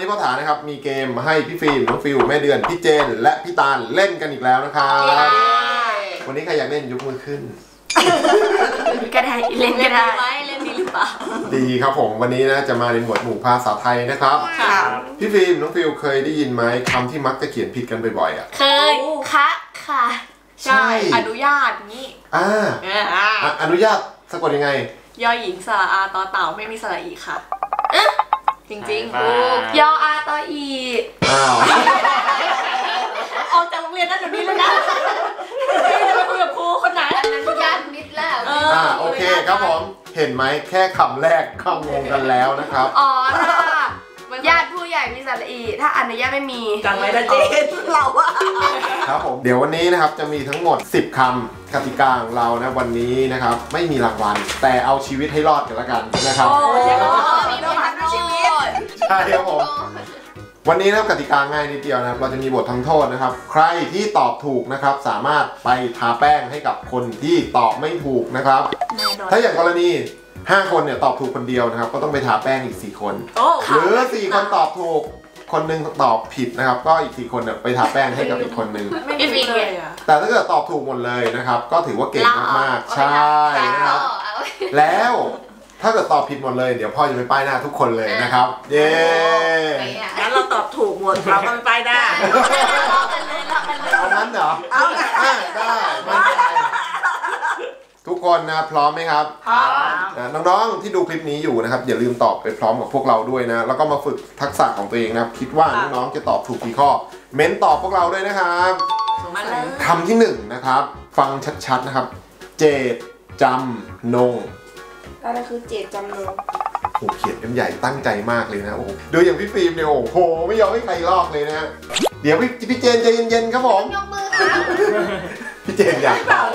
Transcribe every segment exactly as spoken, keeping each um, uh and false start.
พ่อถานะครับมีเกมมาให้พี่ฟิล์มน้องฟิวแม่เดือนพี่เจนและพี่ตาลเล่นกันอีกแล้วนะครับวันนี้ใครอยากเล่นยกมือขึ้นก็ได้เล่นก็ได้เล่นดีหรือเปล่าดีครับผมวันนี้นะจะมาในหมวดหมู่ภาษาไทยนะครับพี่ฟิล์มน้องฟิวเคยได้ยินไหมคำที่มักจะเขียนผิดกันบ่อยๆอ่ะเคยคะค่ะใช่อนุญาตนี่อ่าอนุญาตสะกดยังไงยอหญิงสระอาต่อเต่าไม่มีสระอีค่ะจริงๆถูกยออาต่ออีอ้าวออกจากโรงเรียนนั่นเดี๋ยวนี้เลยนะจะไปคุยกับครูคนไหนอนุญาตมิดแล้วอ่าโอเคครับผมเห็นไหมแค่คำแรกเข้างงกันแล้วนะครับอ๋อถ้าญาติผู้ใหญ่มีสระอีถ้าอนุญาตไม่มีจังไหมนะเจนเราอะครับผมเดี๋ยววันนี้นะครับจะมีทั้งหมดสิบคำกติกาของเรานะวันนี้นะครับไม่มีรางวัลแต่เอาชีวิตให้รอดกันละกันนะครับมีบททำชีวิตใช่ครับผมวันนี้นะครับกติกาง่ายนิดเดียวนะครับเราจะมีบททำโทษนะครับใครที่ตอบถูกนะครับสามารถไปทาแป้งให้กับคนที่ตอบไม่ถูกนะครับถ้าอย่างกรณีห้าคนเนี่ยตอบถูกคนเดียวนะครับก็ต้องไปทาแป้งอีกสี่คนหรือสี่คนตอบถูกคนหนึ่งตอบผิดนะครับก็อีกสี่คนเนี่ยไปทาแป้งให้กับอีกคนหนึ่งแต่ถ้าเกิดตอบถูกหมดเลยนะครับก็ถือว่าเก่งมากๆใช่นะครับแล้วถ้าเกิดตอบผิดหมดเลยเดี๋ยวพ่อจะไปป้ายหน้าทุกคนเลยนะครับเย้งั้นเราตอบถูกหมดเราก็ไปป้ายหน้าเอางั้นเหรอเอาได้ทุกคนนะพร้อมไหมครับพร้อมน้องๆที่ดูคลิปนี้อยู่นะครับอย่าลืมตอบไปพร้อมกับพวกเราด้วยนะแล้วก็มาฝึกทักษะของตัวเองนะครับคิดว่าน้องๆจะตอบถูกกี่ข้อเม้นตอบพวกเราด้วยนะครับคำที่หนึ่งนะครับฟังชัดๆนะครับเจตจำนงอะไรคือเจตจำนงโอ้เขียนเป็นใหญ่ตั้งใจมากเลยนะโอ้ดูอย่างพี่ฟิล์มเนี่ยโอ้โหไม่ยอมให้ใครลอกเลยนะเดี๋ยวพี่พี่เจนใจเย็นๆครับผมยกมือครับพี่เจนอยากตอบ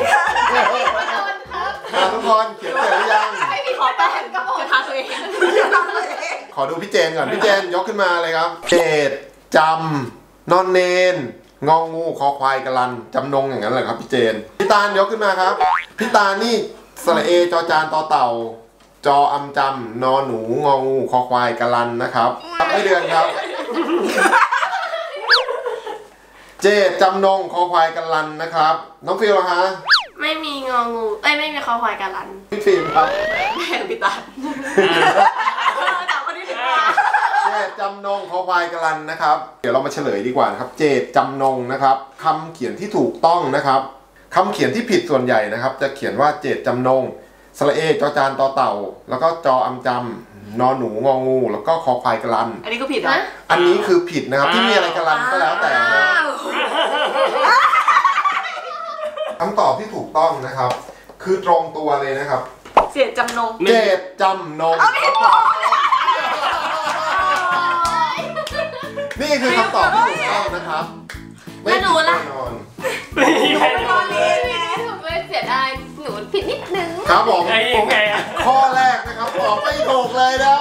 ทุกคนเขียนเสร็จหรือยังไม่มีขอแป้งกับจะทาตัวเองขอดูพี่เจนก่อนพี่เจนยกขึ้นมาเลยครับเจตจำนอนเนนงองูคอควายกะลันจำนงอย่างนั้นแหละครับพี่เจนพี่ตาลยกขึ้นมาครับพี่ตาลนี่สระเอจอจานต่อเต่าจออำจำนอหนูงองูคอควายกะลันนะครับไม่เดือนครับเจตจำนงคอควายกะลันนะครับน้องฟิลเหรอคะไม่มีงองูเอ้ยไม่มีคอควายกะลันพี่ฟิล์มครับแม่พี่ตาถามคนนี้ถึงว่าเจตจำนงคอควายกะลันนะครับเดี๋ยวเรามาเฉลยดีกว่านะครับเจตจำนงนะครับคำเขียนที่ถูกต้องนะครับคำเขียนที่ผิดส่วนใหญ่นะครับจะเขียนว่าเจตจำนงสระเอจอจานต่อเต่าแล้วก็จออำจำนอหนูงองูแล้วก็คอควายกะลันอันนี้ก็ผิดนะอันนี้คือผิดนะครับที่มีอะไรกะลันก็แล้วแต่นะคำตอบที่ถูกต้องนะครับคือตรงตัวเลยนะครับเจตจำนงเจตจำนงนี่คือคำตอบที่ถูกต้องนะครับไม่หนูละไม่ใครนอนเลยไม่เสียดายหนูผิดนิดนึงครับผมข้อแรกนะครับตอบไม่ถูกเลยนะ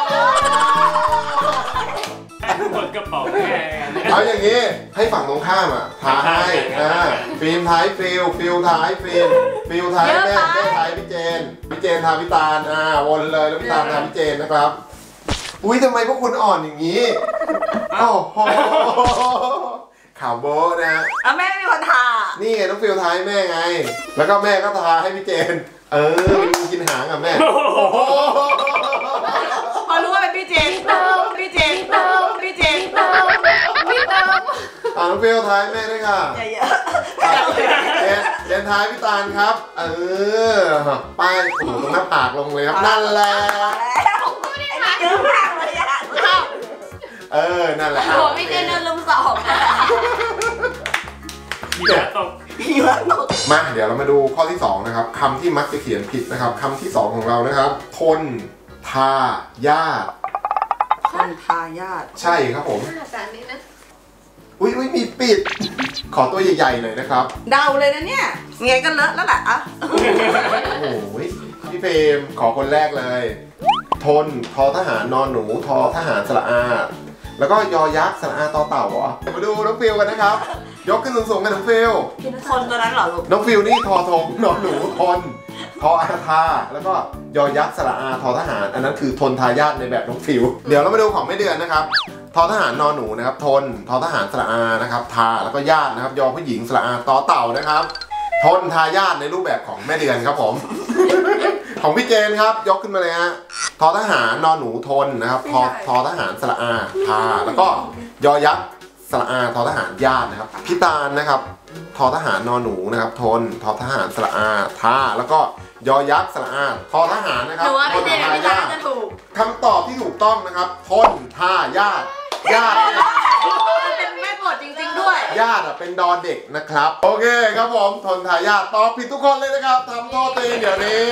หมดกระเป๋าแม่เอาอย่างนี้ให้ฝั่งตรงข้ามอ่ะท้ายนะฟิล์มท้ายฟิลฟิลท้ายฟิล์มฟิลท้ายแม่แม่ท้ายพี่เจนพี่เจนทาพี่ตาลอ่าวนเลยแล้วพี่ตาลทาพี่เจนนะครับอุ้ยทำไมพวกคุณอ่อนอย่างนี้โอ้โหข่าวโบ๊ะนะอ่ะแม่ไม่มีคนทานี่ไงน้องฟิลท้ายแม่ไงแล้วก็แม่ก็ทาให้พี่เจนเออมันกินหางอ่ะแม่พอรู้ว่าเป็นพี่เจนพี่เจนพี่เจนพี่เติมอ่าน้องฟิลท้ายแม่ด้วยค่ะเจนเจนท้ายพี่ตาลครับเออป้ายโอ้โหตรงหน้าผากลงเลยครับนั่นแหละเยอะมากเลยอ่ะเออนั่นแหละโอ้พี่เจนเดินลุมสองเดี๋ยวตกมาเดี๋ยวเรามาดูข้อที่สองนะครับคำที่มักจะเขียนผิดนะครับคำที่สองของเรานะครับทนทายาททนทายาทใช่ครับผมจากนี้นะอุ้ยอุ้ยมีปิดขอตัวใหญ่ๆหน่อยนะครับเดาเลยนะเนี่ยไงก็เลอะแล้วแหละอ่ะโอ้ยพี่เฟรมขอคนแรกเลยทนทอทหารนอนหนูทอทหารสระอาแล้วก็ยอยักษ์สระอาต่อเต่าเหรอมาดูน้องฟิลกันนะครับยกขึ้นสูงๆกันน้องฟิลคนตัวนั้นเหรอลูกน้องฟิลนี่ทอทงนอนหนูทนทออาทาแล้วก็ยอยักษ์สระอาทอทหารอันนั้นคือทนทายาทในแบบน้องฟิลเดี๋ยวเรามาดูของแม่เดือนนะครับทอทหารนอหนูนะครับทนทอทหารสระอานะครับทาแล้วก็ญาตินะครับยอผู้หญิงสระอาต่อเต่านะครับทนทายาทในรูปแบบของแม่เดือนครับผม ของพี่เจนครับยกขึ้นมาเลยฮะทอทหารนอหนูทนนะครับทอทอทหารสระอาทาแล้วก็ยอยักษ์สระอาทอทหารญาตินะครับพี่ตาลนะครับทอทหารนอหนูนะครับทนทอทหารสระอาทาแล้วก็ยอยักษ์สระอาทอทหารนะครับหนูว่าพี่เจนกับพี่ตาจะถูกคำตอบที่ถูกต้องนะครับทนทายาทญาติมันเป็นแม่บทจริงๆด้วยญาติเป็นดอเด็กนะครับโอเคครับผมทนทายาทตอบผิดทุกคนเลยนะครับทำโทษตัวเองเดี๋ยวนี้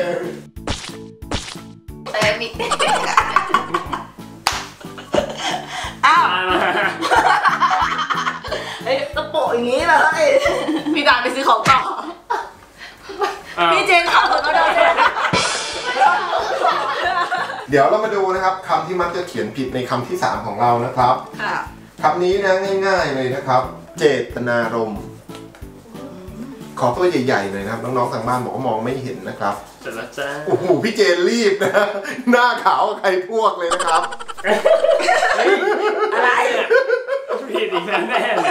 เต็มอีกอ้าวเฮ้ยตะโปะอย่างนี้เลยพี่ดาไปซื้อของต่อพี่เจนเข้าถึงก็โดนเดี๋ยวเรามาดูนะครับคำที่มักจะเขียนผิดในคำที่สามของเรานะครับคำนี้นะง่ายๆเลยนะครับเจตนารมณ์ขอตัวใหญ่ๆเลยนะครับน้องๆทางบ้านบอกว่ามองไม่เห็นนะครับเสร็จแล้วจ้าโอ้โหพี่เจนรีบนะหน้าขาวใครพวกเลยนะครับอะไรผิดอีกแล้วแน่เลย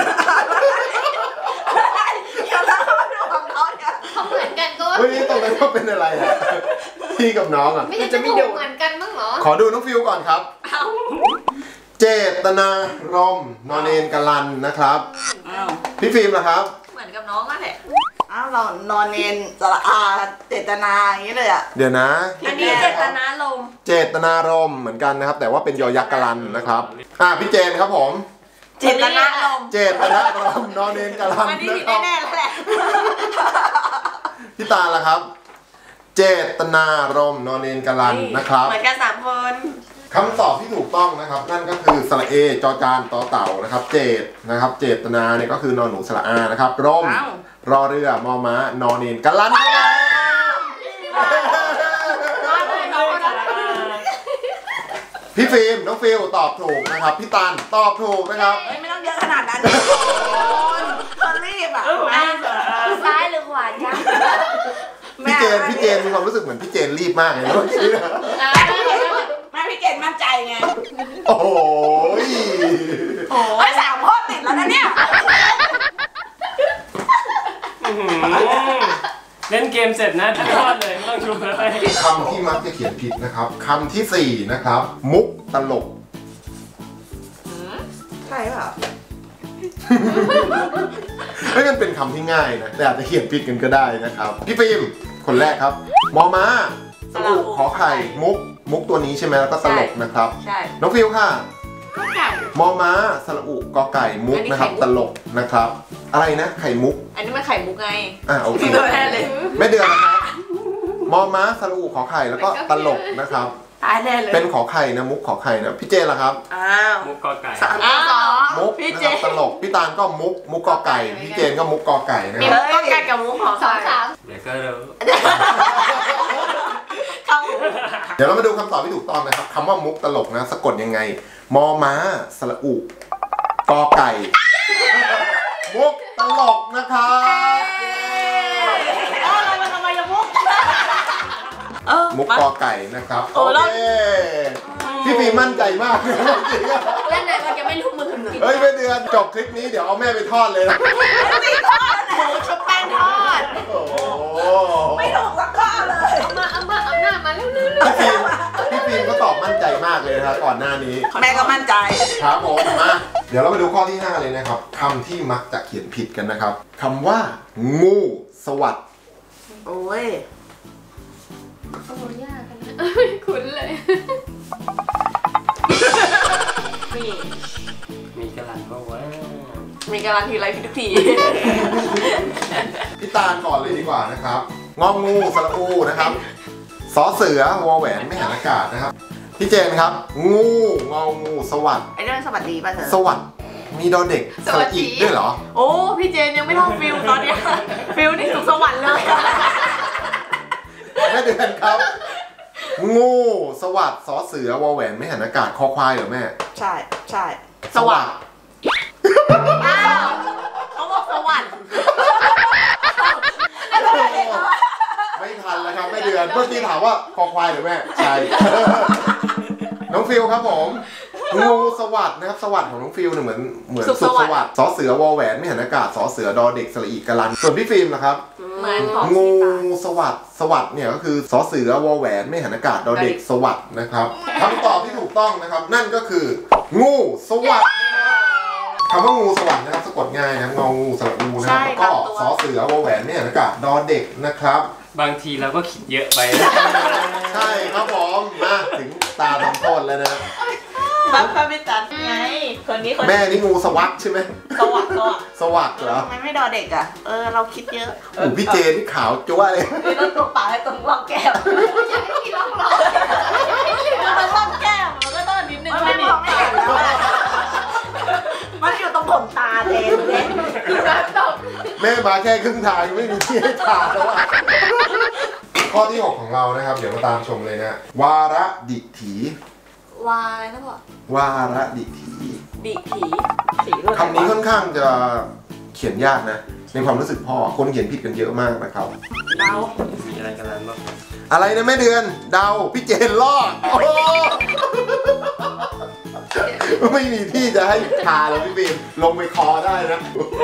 อย่าเล่าดูของน้องเนี่ยเขาเหมือนกันก็วันนี้ตรงนั้นก็เป็นอะไรอ่ะพี่กับน้องอ่ะไม่จะมีดูเหมือนกันบ้างเหรอขอดูน้องฟิวก่อนครับเจตนารมณ์นอนเนนกลันนะครับพี่ฟิล์มล่ะครับเหมือนกับน้องนั่นแหละอ้าวเรานอนเนนสระอาเจตนาอย่างนี้เลยอ่ะเดี๋ยวนะอันนี้เจตนารมณ์เจตนารมณ์เหมือนกันนะครับแต่ว่าเป็นยอยักษ์กลันนะครับอ่าพี่เจนครับผมเจตนารมณ์เจตนารมณ์นอนเนนกลันอันนี้ผิดแน่ๆแล้วแหละพี่ตาล่ะครับเจตนารมณ์นอนเนนกลันนะครับเหมือนกันสามคนคำตอบที่ถูกต้องนะครับนั่นก็คือสระเอจอจานต่อเต่านะครับเจตนะครับเจตนาเนี่ยก็คือนอนหนูสระอานะครับร่มรอเรือมอม้านอนเนนกลันพี่ฟิล์มน้องฟิลตอบถูกนะครับพี่ตันตอบถูกนะครับไม่ต้องเยอะขนาดนั้นคนคนรีบอ่ะซ้ายหรือขวาจ้าพี่เจนพี่เจนมีความรู้สึกเหมือนพี่เจนรีบมากเลยเมื่อกี้นะแม่พี่เจนมั่นใจไงโอ้โหโอ้ยสามข้อติดแล้วนะเนี่ยเล่นเกมเสร็จนะทั้งทอดเลยไม่ต้องชูเลยคำที่มักจะเขียนผิดนะครับคำที่สี่นะครับมุกตลกใช่ป่ะไม่มันเป็นคำที่ง่ายนะแต่อาจจะเขียนผิดกันก็ได้นะครับพี่ฟิล์มคนแรกครับมอม้าสระอุขอไข่มุกมุกตัวนี้ใช่ไหมแล้วก็ตลกนะครับใช่น้องฟิลค่ะมอม้าสระอุกอไก่มุกนะครับตลกนะครับอะไรนะไข่มุกอันนี้มันไข่มุกไงอ่าโอเคไม่เดือนนะครับมอม้าสระอุขอไข่แล้วก็ตลกนะครับตายแน่เลยเป็นขอไข่นะมุกขอไข่นะพี่เจล่ะครับอ้าวมุกกอไก่สามสองมุกนะครับตลกพี่ตาลก็มุกมุกกอไก่พี่เจนก็มุกกอไก่นะมีมุกกอไก่กับมุกขอไข่สามเดี๋ยวก็รู้เดี๋ยวเรามาดูคำตอบที่ถูกต้องนะครับคำว่ามุกตลกนะสะกดยังไงมอม้าสระอุกอไก่มุกตลกนะครับอะไรมันทำไมจะมุกมุกกอไก่นะครับโอเคพี่ฟีมั่นใจมากเล่นไหนมันจะไม่รู้มือหนูเฮ้ยไม่เดือนจบคลิปนี้เดี๋ยวเอาแม่ไปทอดเลยนะไม่ทอดหมูชุบแป้งทอดไม่ถูกสักข้อเลยเอามาเอามาเอาหน้ามาเร็วๆพี่ฟีพี่ฟีก็ตอบมั่นใจมากเลยนะครับก่อนหน้านี้แม่ก็มั่นใจครับผมมาเดี๋ยวเรามาดูข้อที่ห้าเลยนะครับคำที่มักจะเขียนผิดกันนะครับคำว่างูสวัสดิ์โอ้ยโอ้ยากกันนะไม่คุ้นเลยมีกระลันก็ว่ามีกระลันทีไรพี่ทุกทีพี่ตาลก่อนเลยดีกว่านะครับงองูสระอูนะครับสอเสือวอแหวนไม่หันอากาศนะครับพี่เจนครับงูงองูสวัสดิ์ไอเรื่องสวัสดีป่ะเธอสวัสดิ์มีดอเด็กสระอีด้วยเหรอโอ้พี่เจนยังไม่เท่าฟิลตอนนี้ฟิลนี่สุขสวรรค์เลยแม่เดือนครับงูสวัสดิ์สอเสือวอแหวนไม่หันอากาศคอควายเหรอแม่ใช่ใช่สวัสดิ์อ้าวเขาบอกสวัสดิ์ไม่ทันแล้วครับแม่เดือนเมื่อกี้ถามว่าคอควายหรือแม่ใช่น้องฟิลครับผมงูสวัสด์นะครับสวัสด์ของน้องฟิลเนี่ยเหมือนเหมือนสุขสวัสดิ์สอเสือวอแหวนไม่หันอากาศสอเสือดอเด็กสระอีกะลันส่วนพี่ฟิล์มนะครับเหมือนของงูสวัสด์สวัสด์เนี่ยก็คือสอเสือวอแหวนไม่หันอากาศดอเด็กสวัสด์นะครับคำตอบที่ถูกต้องนะครับนั่นก็คืองูสวัสด์คำว่างูสวัสด์นะครับสะกดง่ายนะงองูสระอูนะครับแล้วก็สอเสือวอแหวนไม่หันอากาศดอเด็กนะครับบางทีเราก็คิดเยอะไปใช่ครับผมมาถึงตาทำโทษแล้วนะปั๊บปั๊บไม่ตัดไงคนนี้คนแม่นี่งูสวัสด์ใช่ไหมสวัสดิ์สวัสดิ์สวัสด์เหรอทำไมไม่ดอเด็กอ่ะเออเราคิดเยอะโอ้พี่เจนี่ขาวจั๊วเลยนี่ต้องตัวปากให้ตรงร่องแก้มอยากให้มีร่องรอยมันร่องแก้มมันก็ต้องนิดนึงไม่มองไม่เห็นแล้วมันอยู่ตรงขนตาเองเนี่ยตกแม่มาแค่ครึ่งทางยังไม่มีที่ให้ทานแล้วอะข้อที่หกของเรานะครับเดี๋ยวมาตามชมเลยนะวาระดิถีวายนะพ่อวาระดิถีดิถีถีคำนี้ค่อนข้างจะเขียนยากนะในความรู้สึกพ่อคนเขียนผิดกันเยอะมากนะครับเดามีอะไรกันแล้วบ้างอะไรนะแม่เดือนเดาพี่เจนลอกโอ้โหไม่มีที่จะให้ทาแล้วพี่บีมลงไปคอได้นะ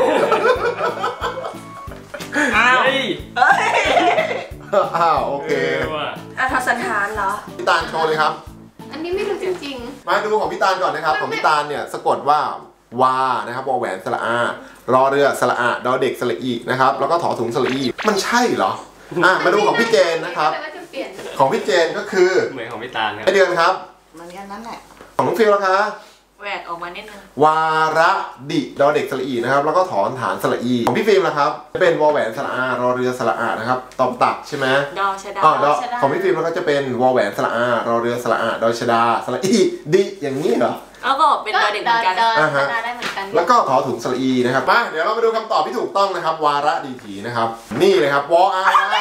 อ้าวเฮ้ยเอ้ยอ้าวโอเคว่ะอาทศทานเหรอพี่ตาลโชว์เลยครับอันนี้ไม่รู้จริงมาดูของพี่ตาลก่อนนะครับของพี่ตาลเนี่ยสะกดว่าวานะครับวอแหวนสระอารอเรือสระอาดอเด็กสระอีนะครับแล้วก็ถอถุงสระอีมันใช่เหรออ่ะมาดูของพี่เจนๆนะครับแต่ว่าจะเปลี่ยนของพี่เจนก็คือเหมือนของพี่ตาลครับไอเดือนครับมันกันนั่นแหละของน้องฟิลนะคะแหวกออกมานิดนึงวาระดิดอเด็กสระอีนะครับแล้วก็ถอนฐานสระอีของพี่ฟิล์มนะครับจะเป็นวอแหวนสระอารอเรือสระอานะครับตอบตักใช่ไหมดอชดาอ๋อดอของพี่ฟิล์มแล้วก็จะเป็นวอแหวนสระอารอเรือสระอาดอชดาสระอีดิอย่างนี้เหรอแล้วก็เป็นดอเด็กเหมือนกันดออ่าฮะดอได้เหมือนกันแล้วก็ถอถุงสระอีนะครับมาเดี๋ยวเรามาดูคำตอบที่ถูกต้องนะครับ วาระดีถีนะครับนี่เลยครับวออาวา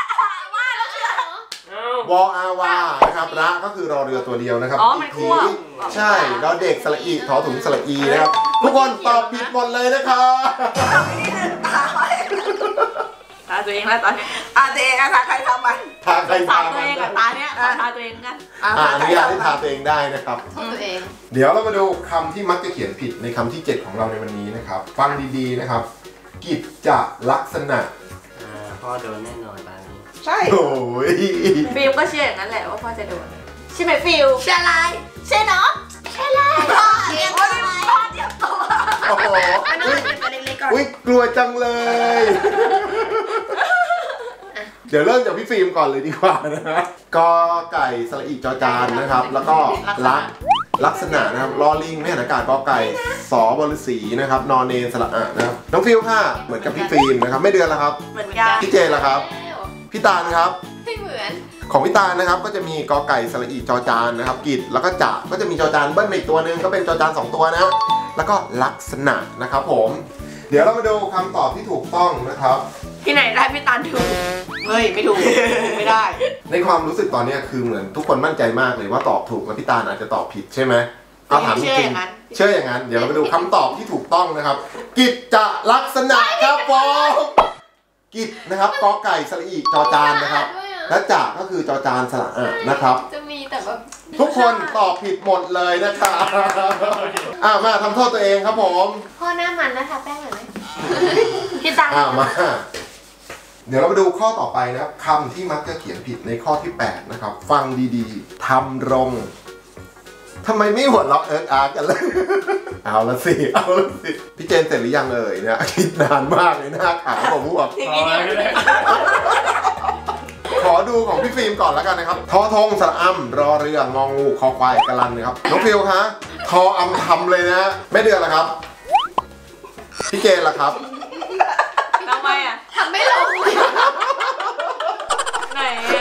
เอ้าวออาวานะครับระก็คือรอเรือตัวเดียวนะครับอ๋อมันคั่วดีถีใช่ดอเด็กสระอีถอถุงสระอีนะครับทุกคนตอบผิดหมดเลยนะครับตาตัวเองแล้วตอนนี้ตาตัวเองอะตาใครทำมันทาใครตาทาตัวมันเองกับตาเนี้ยขอตาตัวเองกันอ่าอนุญาตให้ทาตัวเองได้นะครับของตัวเองเดี๋ยวเรามาดูคำที่มักจะเขียนผิดในคำที่เจ็ดของเราในวันนี้นะครับฟังดีๆนะครับ กิจจลักษณะอ่าพ่อโดนแน่นอนตอนนี้ใช่โอ้ยฟิลก็เชื่ออย่างนั้นแหละว่าพ่อจะโดนใช่ไหมฟิลใช่ไรใช่เนาะใช่เลยพ่อเลี้ยงอะไรพ่อเลี้ยงตัวโอ้โหอันนั้นเป็นตัวเล็กๆก่อนอุ๊ยกลัวจังเลย เดี๋ยวเริ่มจากพี่ฟิล์มก่อนเลยดีกว่านะฮะกอไก่สระอีจอจานนะครับ แล้วก็ลักลักษณะนะครับลอลิงไม่หันอากาศกอไก่สอบฤษีนะครับนอนเนนสระอะนะครับน้องฟิลค่ะเหมือนกับพี่ฟิล์มนะครับไม่เดือนละครับเหมือนกันพี่เจนละครับพี่ตาลครับไม่เหมือนของพี่ตาลนะครับก็จะมีกอไก่สระอีจอจานนะครับกิจแล้วก็จะก็จะมีจอจานเบิ้ลมาอีกตัวหนึ่งก็เป็นจอจานสองตัวนะแล้วก็ลักษณะนะครับผมเดี๋ยวเรามาดูคำตอบที่ถูกต้องนะครับที่ไหนได้พี่ตาลถูกเฮ้ยไม่ถูกไม่ได้ในความรู้สึกตอนนี้คือเหมือนทุกคนมั่นใจมากเลยว่าตอบถูกแล้วพี่ตาลอาจจะตอบผิดใช่ไหมเอาถามจริงๆเชื่ออย่างนั้นเดี๋ยวเราไปดูคำตอบที่ถูกต้องนะครับ กิจจะลักษณะครับผมกิจนะครับกอไก่สระอีจอจานนะครับและจะก็คือจอจานสระอะนะครับจะมีแต่แบบทุกคนตอบผิดหมดเลยนะครับอ่ามาทำโทษตัวเองครับผมพ่อหน้ามันนะทาแป้งหน่อยไหมพี่ตาลอ่ามา เดี๋ยวเรามาดูข้อต่อไปนะครับคำที่มักจะเขียนผิดในข้อที่แปดนะครับ ฟังดีๆทำรงทำไมไม่หัวเราะเอิร์กอาร์กกันเลย เอาละสิเอาละสิพี่เจนเสร็จหรือยังเอ่ยเนี่ยคิดนานมากเลยหน้าขาวผมพวกอย่างนี้เนี่ยขอดูของพี่ฟิล์มก่อนแล้วกันนะครับ ทอทงสระอัมรอเรืององูคอควายกะลันนะครับ น้องฟิลคะทออัมทำเลยนะไม่เดือนละครับ พี่เจนล่ะครับทำไมอ่ะทำไม่ลงเลยไหน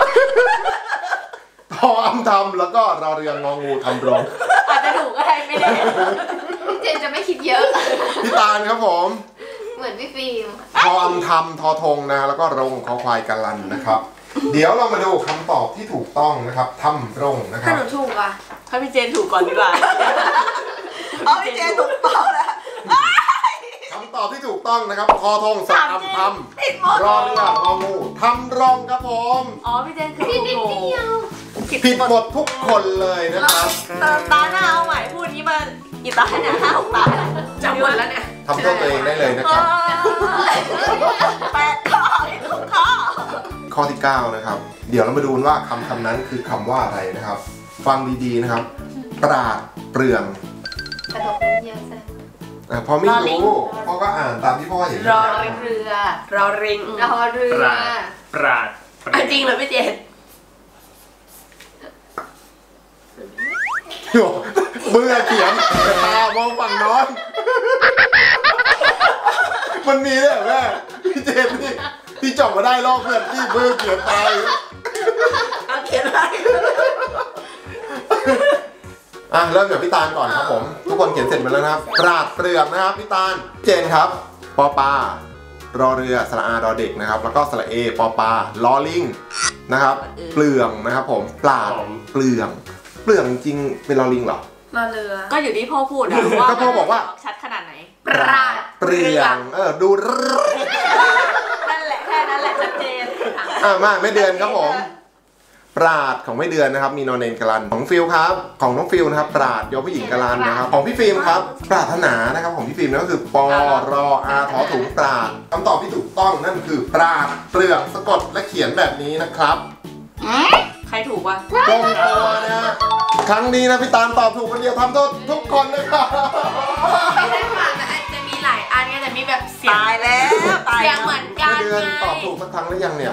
ทออัมทำแล้วก็รอเรืององูทำรงอาจจะถูกก็ได้ไม่ได้พี่เจนจะไม่คิดเยอะพี่ตาลครับผมเหมือนพี่ฟิล์มทออัมทำทอทงนะแล้วก็รงคอควายกะลันนะครับ เดี๋ยวเรามาดูคำตอบที่ถูกต้องนะครับทำรงนะคถ้ารับหนูถูกอ่ะถ้าพี่เจนถูกก่อนดีกว่าเอาพี่เจนถูกเปล่าแล้วคำตอบที่ถูกต้องนะครับทอทงสระอัมทผิดหมดำรอเรืององูทำรงครับผมอ๋อพี่เจนคือพี่ถูกนิดเดียวผิดหมดทุกคนเลยนะครับเติมตาหน้าเอาใหม่พูดนี้มากี่ตาเนี่ยห้าหกตาจำหมดแล้วเนี่ยทำโทษตัวเองได้เลยนะครับแปดข้อทุกข้อข้อที่เก้านะครับ เดี๋ยวเรามาดูกันว่าคำคำนั้นคือคำว่าอะไรนะครับ ฟังดีๆนะครับ ปราดเปรื่องกระดกเป็นเยอะแซ่อ่ะพอไม่รู้พ่อก็อ่านตามที่พ่อเห็นรอเรือรอริงรอเรือปราดปราดจริงเหรอพี่เจนเมื่อเขียนแต่ตามองฝั่งน้องมันมีด้วยเหรอแม่พี่เจนนี่ที่จบมาได้รอบเพื่อนที่เมื่อเขียนตายเอาเขียนอะไรอ่ะเริ่มจากพี่ตาลก่อนครับผมทุกคนเขียนเสร็จหมดแล้วนะครับปราดเปรื่องนะครับพี่ตาลเจนครับปอปลารอเรือสระอารอเด็กนะครับแล้วก็สระเอปอปลาลอลิงนะครับเปลืองนะครับผมปราดเปลืองเปลืองจริงเป็นลอลิงเหรอรอเรือก็อยู่ที่พ่อพูดอะว่าก็พ่อบอกว่าชัดขนาดไหนปราดเปลืองเออดูนั่นแหละแค่นั้นแหละชัดเจนอ่ะมาไม่เดือนครับผมปราดของไม่เดือนนะครับมีนอนเนนกรันของฟิลครับของน้องฟิลนะครับปราดยอผู้หญิงกรันนะครับของพี่ฟิล์มครับปรารถนานะครับของพี่ฟิล์มนั่นก็คือปอรออาทอถุงปราดคำตอบที่ถูกต้องนั่นคือปราดเปลืองสะกดและเขียนแบบนี้นะครับใครถูกวะตรงตัวนะครั้งนี้นะพี่ตาลตอบถูกคนเดียวทำโทษทุกคนนะครับไม่ได้ฟังนะอาจจะมีหลายอันไงแต่มีแบบเสียงตายแล้วตายเสียงเหมือนกัไม่นเดือนไงตอบถูกสักครั้งหรือยังเนี่ย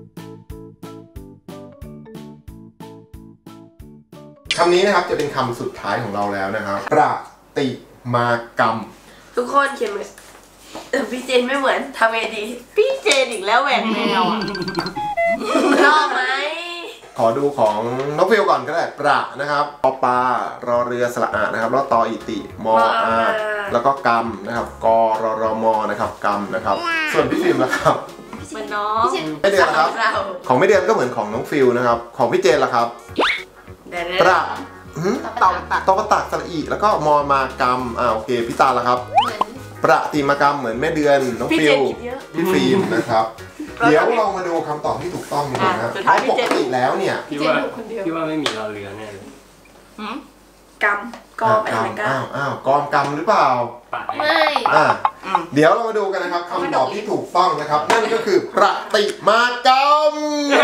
คำนี้นะครับจะเป็นคำสุดท้ายของเราแล้วนะครับประติมากรรมทุกคนเขียนเหมือนแต่พี่เจนไม่เหมือนทำไงดีพี่เจนอีกแล้วแหวนแมวอ่ะรอไหมขอดูของน้องฟิลก่อนก็ได้ประนะครับปอปลารอเรือสระอานะครับแล้วตออิติมออาแล้วก็กรรมนะครับกอรอรอมอนะครับกรรมนะครับส่วนพี่ฟิล์มนะครับเหมือนน้องพี่เจนไม่เดือนนะครับเราของไม่เดือนก็เหมือนของน้องฟิลนะครับของพี่เจนล่ะครับเดี๋ยวประหืมตอบตัดตอกตักสระอีแล้วก็มอมากรรมอ่าโอเคพี่ตาล่ะครับเหมือนประติมากรรมเหมือนแม่เดือนน้องพี่ฟิเจลนคิดเยอะพี่ฟิล์มนะครับเดี๋ยวเรามาดูคำตอบที่ถูกต้องกันนะอ่ะสุดเพท้ายราะพี่ปเจกนติแล้วเนี่ยพี่ว่าพี่ว่าไม่มีรอเรือแน่เลยหืมกรรมกอมอ้าอะวไรกันอ้าวอ้าวกอมกรรมหรือเปล่าปะไม่อ่าอืมเดี๋ยวเรามาดูกันนะครับคำตอบที่ถูกต้องนะครับ นั่นก็คือประติมากรรม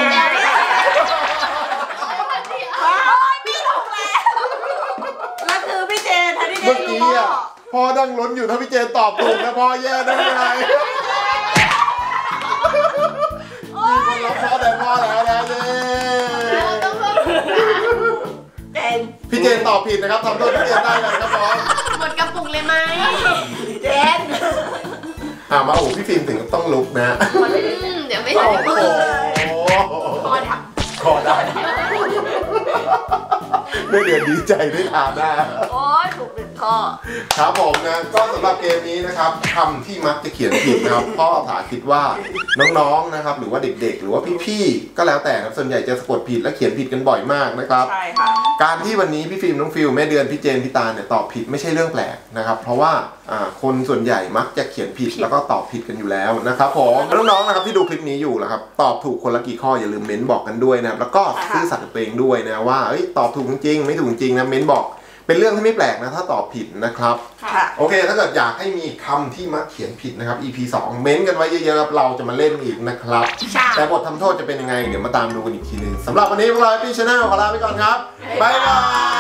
พี่ถูกแล้วแล้วคือพี่เจนถ้าพี่เจเมื่อนรู้กี้ว่าอ่ะพ่อดังล้นอยู่ถ้าพี่เจนตอบถูกนะพ่อแย่ได้ยังไงมีคนรับพ่อแทนพ่อแล้วนะเจเราต้องเพิ่มเจนพี่เจนตอบผิดนะครับทำโทษพี่เจนได้เลยครับผมหมดกระปุกเลยไหมเจนอ่ามาโอ้พี่ฟิล์มถึงต้องลุกนะอืมเดี๋ยวไม่ทัโอ้นโหพอดับขอได้ไม่เดือดดีใจได้ทานได้โอ้ยถูกหนึ่งข้อครับผมนะก็สำหรับเกมนี้นะครับคำที่มักจะเขียนผิดนะครับพ่อถาคิดว่าน้องๆนะครับหรือว่าเด็กๆ หรือว่าพี่ๆก็แล้วแต่ครับส่วนใหญ่จะสะกดผิดและเขียนผิดกันบ่อยมากนะครับใช่ค่ะการที่วันนี้พี่ฟิล์มน้องฟิลแม่เดือนพี่เจนพี่ตาเนี่ยตอบผิดไม่ใช่เรื่องแปลกนะครับเพราะว่าอ่าคนส่วนใหญ่มักจะเขียนผิดแล้วก็ตอบผิดกันอยู่แล้วนะครับผมน้องๆนะครับที่ดูคลิปนี้อยู่นะครับตอบถูกคนละกี่ข้ออย่าลืมเม้นบอกกันด้วยนะครับแล้วก็ซื่อสัตย์กับตัวเองด้วยนะว่าเอ้ยตอบถูกจริงไม่ถูกจริงนะเม้นบอกเป็นเรื่องที่ไม่แปลกนะถ้าตอบผิดนะครับค่ะโอเคถ้าเกิดอยากให้มีคำที่มักเขียนผิดนะครับ อี พี สอง เม้นกันไว้เยอะๆครับเราจะมาเล่นอีกนะครับใช่แต่บททำโทษจะเป็นยังไงเดี๋ยวมาตามดูกันอีกทีหนึงสำหรับวันนี้พวกเราพี่ชาแนลขอลาไปก่อนครับบ๊ายบาย